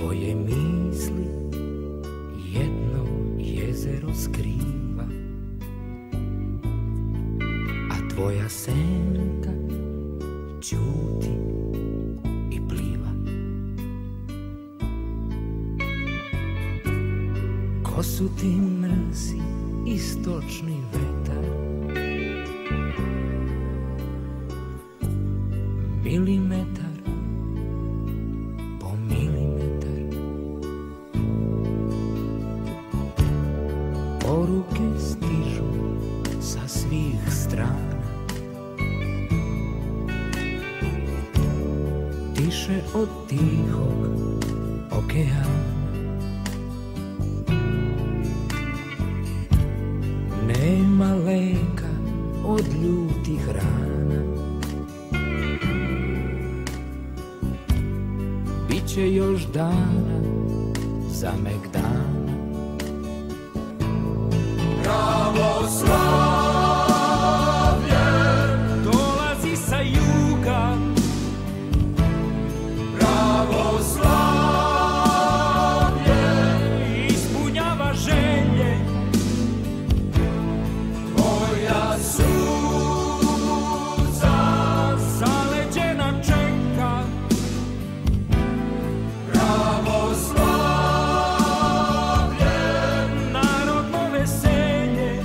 Tvoje misli jedno jezero skriva, a tvoja senka ćuti i pliva. Ko su ti mrzi istočni vetar, milimetar po milimetar. Poruke stižu sa svih strana, tiše od tihog okeana. Nema leka od ljutih rana, biće još dana za megdana. Pravoslavlje dolazi sa juga, pravoslavlje ispunjava želje, tvoja suza zaleđena čeka. Pravoslavlje, narodno veselje,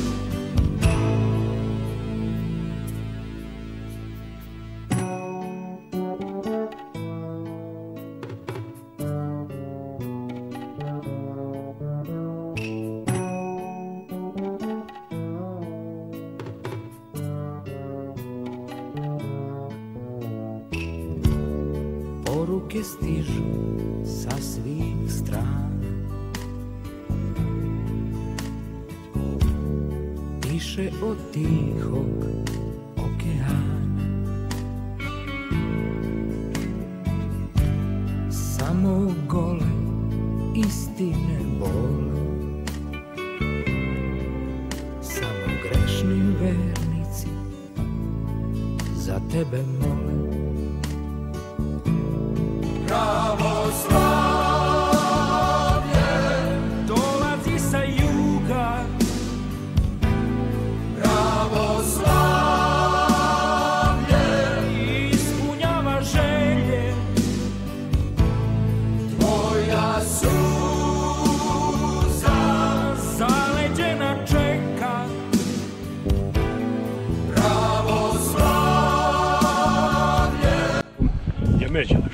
poruke stižu sa svih strana, tiše od tihog okeana. Samo gole istine bole, samo grešni vernici za tebe mole. Pravoslavlje dolazi sa juga, pravoslavlje ispunjava želje, tvoja suza zaleđena čeka. Pravoslavlje je Međaš.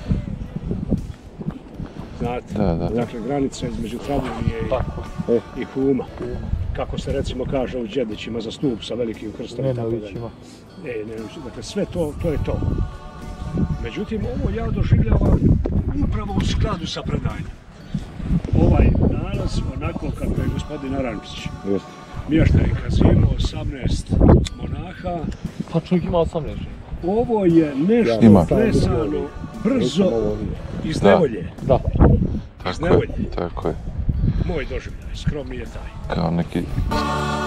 Znate, dakle granica između Travunije i Huma. Kako se recimo kaže u Đedićima za stup sa velikim krstom i tako dalje. Dakle sve to je to. Međutim, ovo ja doživljavam upravo u skladu sa predanjem. Ovaj nalaz, onako kako je gospodin Arančić. Mještajka zimo, 18 monaha. Pa čovjek ima 18. Ovo je nešto presano, brzo, iz nevolje. Da. Iz nevolje. Tako je. Moj doživljaj, skromni je taj. Kao neki